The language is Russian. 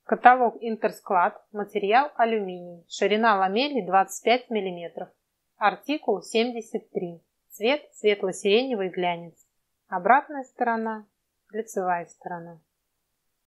Каталог Интерсклад. Материал алюминий. Ширина ламели 25 мм. Артикул 73. Цвет светло-сиреневый глянец. Обратная сторона. Лицевая сторона.